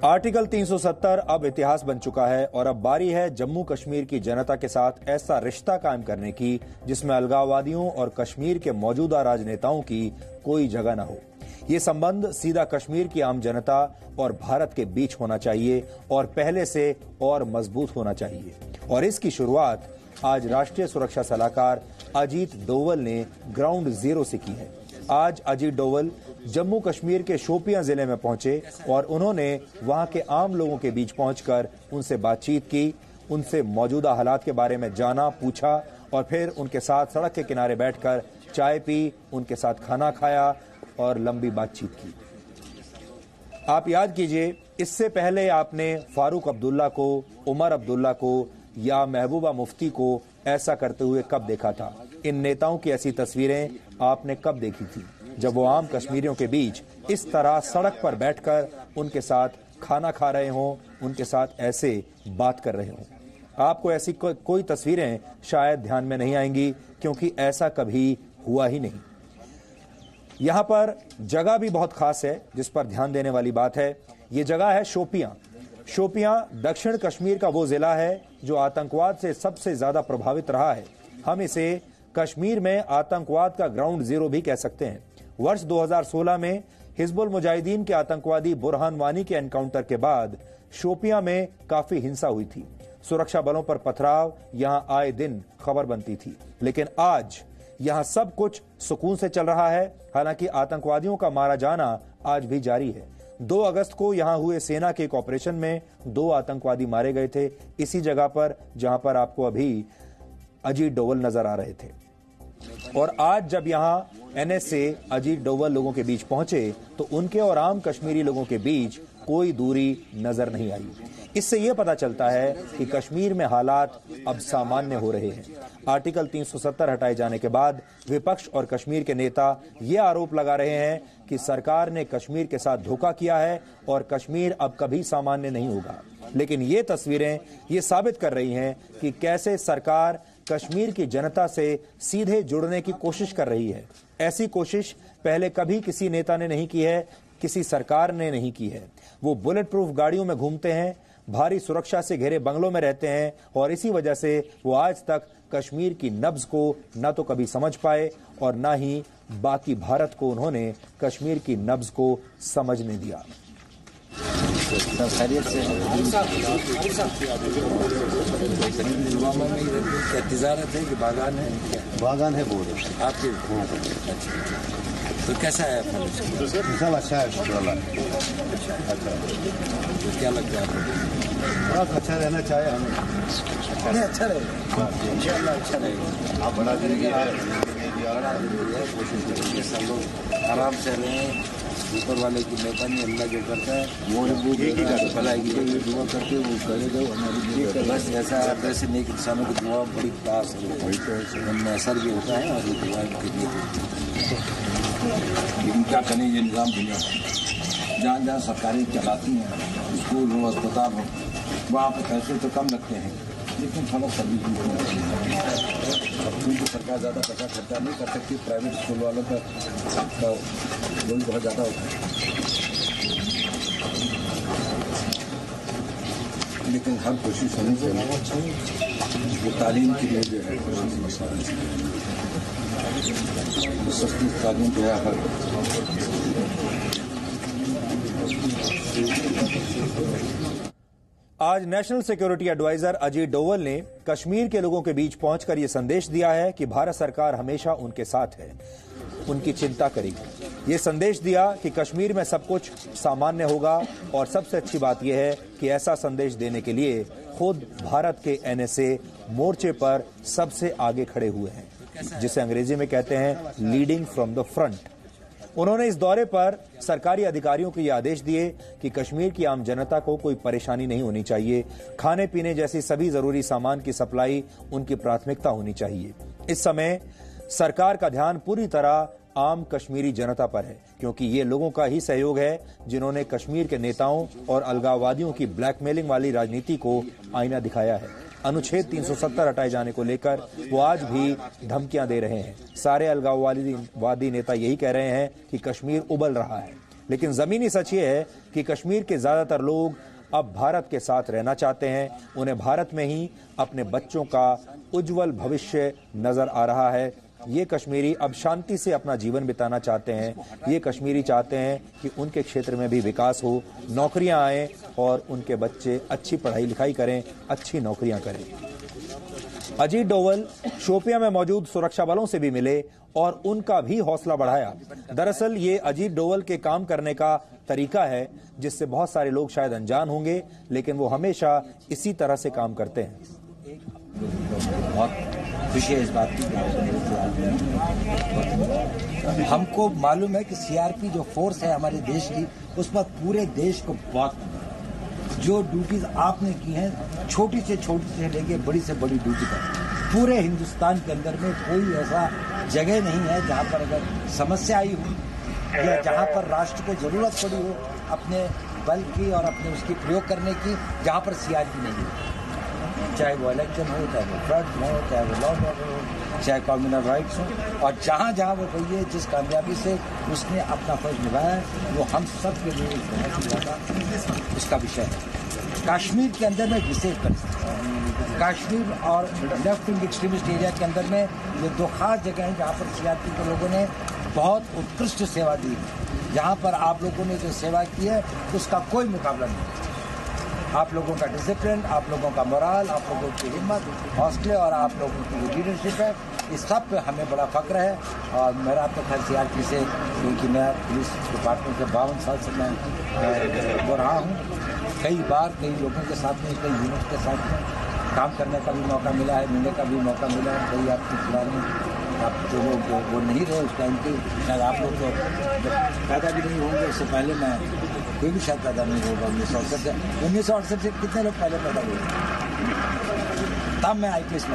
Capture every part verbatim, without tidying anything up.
Article तीन सौ सत्तर अब इतिहास बन चुका है और अब बारी है जम्मू कश्मीर की जनता के साथ ऐसा रिश्ता कायम करने की जिसमें अलगाववादियों और कश्मीर के मौजूदा राजनेताओं की कोई जगह न हो। ये संबंध सीधा कश्मीर की आम जनता और भारत के बीच होना चाहिए और पहले से और मजबूत होना चाहिए। और इसकी शुरुआत आज राष्ट्रीय सुरक्षा सलाहकार अजीत डोवल ने ग्राउंड जीरो से की है। आज अजीत डोवल जम्मू कश्मीर के शोपियां जिले में पहुंचे और उन्होंने वहां के आम लोगों के बीच पहुंचकर उनसे बातचीत की, उनसे मौजूदा हालात के बारे में जाना, पूछा और फिर उनके साथ सड़क के किनारे बैठकर चाय पी, उनके साथ खाना खाया और लंबी बातचीत की। आप याद कीजिए, इससे पहले आपने फारूक अब्दुल्ला को, उमर अब्दुल्ला को या महबूबा मुफ्ती को ऐसा करते हुए कब देखा था? इन नेताओं की ऐसी तस्वीरें आपने कब देखी थी जब वो आम कश्मीरियों के बीच इस तरह सड़क पर बैठकर उनके साथ खाना खा रहे हों, उनके साथ ऐसे बात कर रहे हों? आपको ऐसी को, कोई तस्वीरें शायद ध्यान में नहीं आएंगी क्योंकि ऐसा कभी हुआ ही नहीं। यहां पर जगह भी बहुत खास है जिस पर ध्यान देने वाली बात है। ये जगह है शोपियां। शोपियां दक्षिण कश्मीर का वो जिला है जो आतंकवाद से सबसे ज्यादा प्रभावित रहा है। हम इसे कश्मीर में आतंकवाद का ग्राउंड जीरो भी कह सकते हैं। वर्ष दो हज़ार सोलह में हिजबुल मुजाहिदीन के आतंकवादी बुरहान वानी के एनकाउंटर के बाद शोपियां में काफी हिंसा हुई थी। सुरक्षा बलों पर पथराव यहां आए दिन खबर बनती थी, लेकिन आज यहां सब कुछ सुकून से चल रहा है। हालांकि आतंकवादियों का मारा जाना आज भी जारी है। दो अगस्त को यहां हुए सेना के एक ऑपरेशन में दो आतंकवादी मारे गए थे, इसी जगह पर जहां पर आपको अभी अजीत डोवल नजर आ रहे थे। और आज जब यहां N S A Ajit Doval लोगों के बीच पहुंचे तो उनके और आम कश्मीरी लोगों के बीच कोई दूरी नजर नहीं आई। इससे यह पता चलता है कि कश्मीर में हालात अब सामान्य हो रहे हैं। आर्टिकल तीन सौ सत्तर हटाए जाने के बाद विपक्ष और कश्मीर के नेता ये आरोप लगा रहे हैं कि सरकार ने कश्मीर के साथ धोखा किया है और कश्मीर अब कभी सामान्य नहीं होगा। लेकिन ये तस्वीरें ये साबित कर रही हैं कि कैसे सरकार कश्मीर की जनता से सीधे जुड़ने की कोशिश कर रही है। ऐसी कोशिश पहले कभी किसी नेता ने नहीं की है, किसी सरकार ने नहीं की है। वो बुलेट प्रूफ गाड़ियों में घूमते हैं, भारी सुरक्षा से घिरे बंगलों में रहते हैं और इसी वजह से वो आज तक कश्मीर की नब्ज को न तो कभी समझ पाए और न ही बाकी भारत को उन्होंने कश्मीर की नब्ज को समझने दिया। सब खैरियत से क्या तिजारत है कि बागान है? बागान है बोल आपके? अच्छा, तो कैसा है फल? सब अच्छा है, शुक्र अल्लाह। अच्छा, तो क्या लगता है आपको? बहुत अच्छा रहना चाहिए हमें। अच्छा अच्छा रहेगा, इंशाल्लाह अच्छा रहेगा। आप बड़ा जिंदगी है, कोशिश करेंगे सब लोग आराम से रहें। ऊपर वाले की मेहरबानी, अल्लाह जो करता है वो वो भलाई की जो दुआ करते वो करेगा हमारी। बस ऐसा आप ऐसे नेक इंसानों की दुआ बड़ी खास है, उनमें असर भी होता है और ये दुआ के लिए। लेकिन क्या करें, ये निज़ाम दुनिया जहाँ जहाँ सरकारें चलाती हैं, स्कूल हो, अस्पताल हो, वहाँ पर पैसे तो कम लगते हैं लेकिन थोड़ा सर्विस भी होना चाहिए। अब क्योंकि सरकार ज़्यादा पैसा खर्चा नहीं कर सकती, प्राइवेट स्कूल वालों का लोन बहुत ज़्यादा होता है, लेकिन हर कोशिश होनी चाहिए वो तालीम के लिए जो है सस्ती तालीम जो है हर आज national security adviser Ajit Doval ने कश्मीर के लोगों के बीच पहुंचकर यह संदेश दिया है कि भारत सरकार हमेशा उनके साथ है, उनकी चिंता करेगी। ये संदेश दिया कि कश्मीर में सब कुछ सामान्य होगा और सबसे अच्छी बात यह है कि ऐसा संदेश देने के लिए खुद भारत के एन एस ए मोर्चे पर सबसे आगे खड़े हुए हैं, जिसे अंग्रेजी में कहते हैं लीडिंग फ्रॉम द फ्रंट। उन्होंने इस दौरे पर सरकारी अधिकारियों को यह आदेश दिए कि कश्मीर की आम जनता को कोई परेशानी नहीं होनी चाहिए। खाने पीने जैसी सभी जरूरी सामान की सप्लाई उनकी प्राथमिकता होनी चाहिए। इस समय सरकार का ध्यान पूरी तरह आम कश्मीरी जनता पर है, क्योंकि ये लोगों का ही सहयोग है जिन्होंने कश्मीर के नेताओं और अलगाववादियों की ब्लैकमेलिंग वाली राजनीति को आईना दिखाया है। अनुच्छेद तीन सौ सत्तर हटाए जाने को लेकर वो आज भी धमकियां दे रहे हैं। सारे अलगाववादी नेता यही कह रहे हैं कि कश्मीर उबल रहा है, लेकिन जमीनी सच ये है कि कश्मीर के ज्यादातर लोग अब भारत के साथ रहना चाहते हैं। उन्हें भारत में ही अपने बच्चों का उज्जवल भविष्य नजर आ रहा है। ये कश्मीरी अब शांति से अपना जीवन बिताना चाहते हैं। ये कश्मीरी चाहते हैं कि उनके क्षेत्र में भी विकास हो, नौकरियां आए और उनके बच्चे अच्छी पढ़ाई लिखाई करें, अच्छी नौकरियां करें। अजीत डोवल शोपियां में मौजूद सुरक्षा बलों से भी मिले और उनका भी हौसला बढ़ाया। दरअसल ये अजीत डोवल के काम करने का तरीका है जिससे बहुत सारे लोग शायद अनजान होंगे, लेकिन वो हमेशा इसी तरह से काम करते हैं। बहुत खुशी है इस बात की। हमको मालूम है कि सीआरपी जो फोर्स है हमारे देश की, उस पर पूरे देश को बहुत जो ड्यूटीज आपने की हैं, छोटी से छोटी से लेके बड़ी से बड़ी ड्यूटी तक, पूरे हिंदुस्तान के अंदर में कोई ऐसा जगह नहीं है जहां पर अगर समस्या आई हो या जहां पर राष्ट्र को जरूरत पड़ी हो अपने बल की और अपने उसकी प्रयोग करने की, जहां पर सीआरपी नहीं है। चाहे वो इलेक्शन हो, चाहे वो फ्लड हो, चाहे वो लॉ एंड ऑर्डर हो, चाहे कम्युनल राइट्स हो, और जहाँ जहाँ वो गई है, जिस कामयाबी से उसने अपना फर्ज निभाया है, वो हम सब के लिए बहुत ही ज़्यादा उसका विषय है। कश्मीर के अंदर में विशेष परिस्थिति है। कश्मीर और लेफ्ट विंग एक्सट्रीमिस्ट एरिया के अंदर में ये दो खास जगह हैं जहाँ पर सीआरपी के लोगों ने बहुत उत्कृष्ट सेवा दी है। जहाँ पर आप लोगों ने जो सेवा की है उसका कोई मुकाबला नहीं। आप लोगों का डिसिप्लिन, आप लोगों का मोराल, आप लोगों की हिम्मत, हौसले और आप लोगों की जो लीडरशिप है, इस सब पे हमें बड़ा फक्र है। और मेरा तो खैर सीआरपी से, क्योंकि मैं पुलिस डिपार्टमेंट के बावन साल से मैं वो रहा हूँ, कई बार कई लोगों के साथ में, कई यूनिट के साथ में काम करने का भी मौका मिला है, मिलने का भी मौका मिला है। कई आपकी फिलहाल में आप जो लोग वो, वो नहीं रहे उस टाइम के, शायद आप लोग तो जब पैदा भी नहीं होंगे, उससे पहले मैं कोई भी शायद पैदा नहीं होगा। उन्नीस सौ अड़सठ से उन्नीस सौ अड़सठ से कितने लोग पहले पैदा हुए, तब मैं आई पी एस में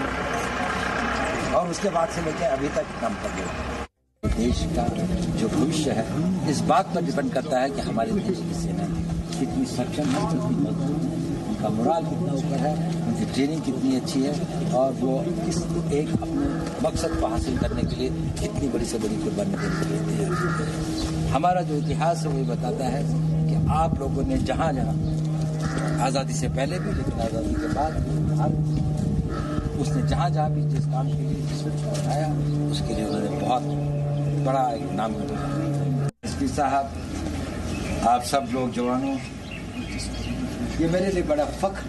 और उसके बाद से लेकर अभी तक काम कर रहा हूँ। देश का जो भविष्य है इस बात पर डिपेंड करता है कि हमारे देश की सेना कितनी सक्षम है, कितनी मजबूत है, उनका मोराल कितना ऊपर है, उनकी ट्रेनिंग कितनी अच्छी है और वो इस एक अपने मकसद को हासिल करने के लिए कितनी बड़ी से बड़ी कुर्बानी देने के लिए तैयार है। हमारा जो इतिहास है वो ये बताता है कि आप लोगों ने जहाँ जहाँ आज़ादी से पहले भी, लेकिन आज़ादी के बाद हर उसने जहाँ जहाँ भी जिस काम के लिए जिस उठाया उसके लिए उन्होंने बहुत बड़ा एक नाम बनाया। एस पी साहब, आप सब लोग जवानों, ये मेरे लिए बड़ा फख्र।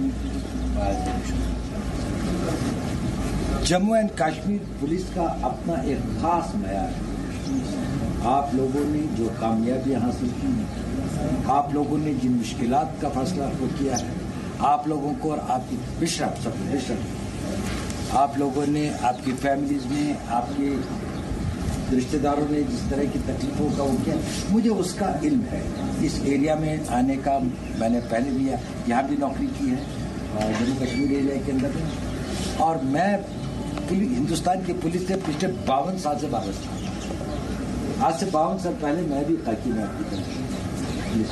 जम्मू एंड कश्मीर पुलिस का अपना एक खास मयार है। आप लोगों ने जो कामयाबी हासिल की, आप लोगों ने जिन मुश्किलात का फैसला किया है, आप लोगों को और आपकी बिशरफ सब बिशरफ आप लोगों ने आपकी फैमिलीज में, आपके रिश्तेदारों ने जिस तरह की तकलीफों का वो किया, मुझे उसका इल्म है। इस एरिया में आने का मैंने पहले भी यहाँ भी नौकरी की है जम्मू कश्मीर एरिया के अंदर में, और मैं हिंदुस्तान की पुलिस से पिछले बावन साल से वाबस्ता हूँ। आज से बावन साल पहले मैं भी खाकी में आपकी पुलिस,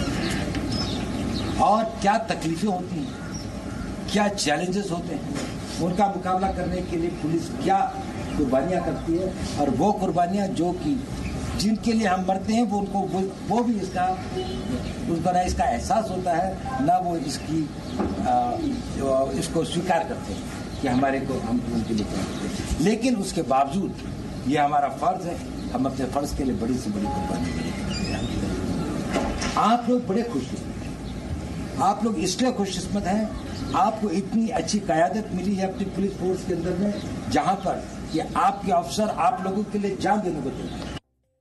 और क्या तकलीफें होती हैं, क्या चैलेंजेस होते हैं, उनका मुकाबला करने के लिए पुलिस क्या कुर्बानियाँ करती है, और वो कुर्बानियाँ जो कि जिनके लिए हम मरते हैं वो उनको वो, वो भी इसका उनको ना इसका एहसास होता है, ना वो इसकी आ, इसको स्वीकार करते हैं कि हमारे को हम उनके लिए करते हैं। लेकिन उसके बावजूद ये हमारा फर्ज है, हम अपने फर्ज के लिए बड़ी से बड़ी कुर्बानी करें। आप लोग बड़े खुशकिस्मत, आप लोग इसलिए खुशकिस्मत हैं, आपको इतनी अच्छी क़यादत मिली है अपनी पुलिस फोर्स के अंदर में, जहां पर कि आपके अफसर आप लोगों के लिए जान देने को तैयार हैं।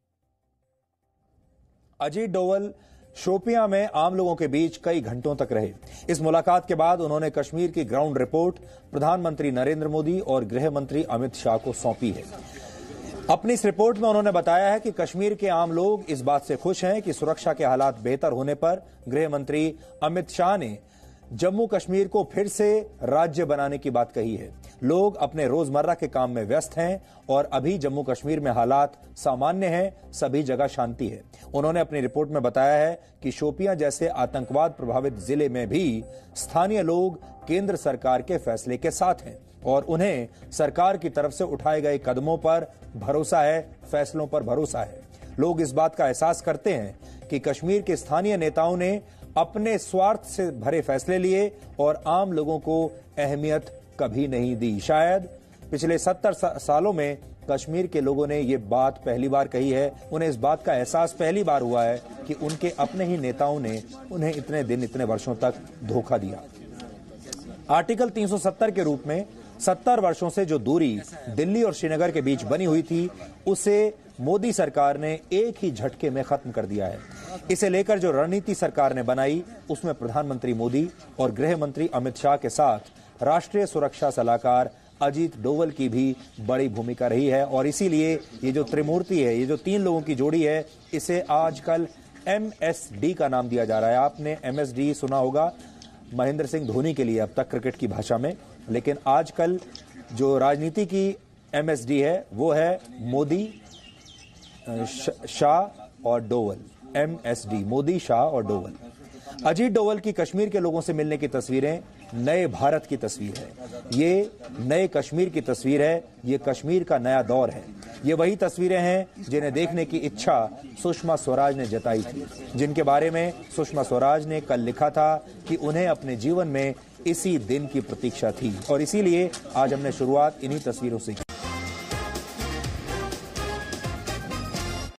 अजीत डोवल शोपियां में आम लोगों के बीच कई घंटों तक रहे। इस मुलाकात के बाद उन्होंने कश्मीर की ग्राउंड रिपोर्ट प्रधानमंत्री नरेंद्र मोदी और गृह मंत्री अमित शाह को सौंपी है। अपनी इस रिपोर्ट में उन्होंने बताया है कि कश्मीर के आम लोग इस बात से खुश हैं कि सुरक्षा के हालात बेहतर होने पर गृह मंत्री अमित शाह ने जम्मू कश्मीर को फिर से राज्य बनाने की बात कही है। लोग अपने रोजमर्रा के काम में व्यस्त हैं और अभी जम्मू कश्मीर में हालात सामान्य हैं, सभी जगह शांति है। उन्होंने अपनी रिपोर्ट में बताया है कि शोपियां जैसे आतंकवाद प्रभावित जिले में भी स्थानीय लोग केंद्र सरकार के फैसले के साथ हैं और उन्हें सरकार की तरफ से उठाए गए कदमों पर भरोसा है, फैसलों पर भरोसा है। लोग इस बात का एहसास करते हैं कि कश्मीर के स्थानीय नेताओं ने अपने स्वार्थ से भरे फैसले लिए और आम लोगों को अहमियत कभी नहीं दी। शायद पिछले सत्तर सालों में कश्मीर के लोगों ने ये बात पहली बार कही है, उन्हें इस बात का एहसास पहली बार हुआ है कि उनके अपने ही नेताओं ने उन्हें इतने दिन इतने वर्षों तक धोखा दिया। आर्टिकल तीन सौ सत्तर के रूप में सत्तर वर्षों से जो दूरी दिल्ली और श्रीनगर के बीच बनी हुई थी, उसे मोदी सरकार ने एक ही झटके में खत्म कर दिया है। इसे लेकर जो रणनीति सरकार ने बनाई, उसमें प्रधानमंत्री मोदी और गृह मंत्री अमित शाह के साथ राष्ट्रीय सुरक्षा सलाहकार अजीत डोवल की भी बड़ी भूमिका रही है। और इसीलिए ये जो त्रिमूर्ति है, ये जो तीन लोगों की जोड़ी है, इसे आजकल एम एस डी का नाम दिया जा रहा है। आपने एम एस डी सुना होगा महेंद्र सिंह धोनी के लिए अब तक क्रिकेट की भाषा में, लेकिन आजकल जो राजनीति की एम एस डी है वो है मोदी, शाह और Doval. M S D, Modi, Shah और डोवल। अजीत डोवल की कश्मीर के लोगों से मिलने की तस्वीरें नए भारत की तस्वीर है। ये नए कश्मीर की तस्वीर है। ये कश्मीर का नया दौर है। ये वही तस्वीरें हैं जिन्हें देखने की इच्छा सुषमा स्वराज ने जताई थी, जिनके बारे में सुषमा स्वराज ने कल लिखा था कि उन्हें अपने जीवन में इसी दिन की प्रतीक्षा थी। और इसीलिए आज हमने शुरुआत इन्हीं तस्वीरों से की।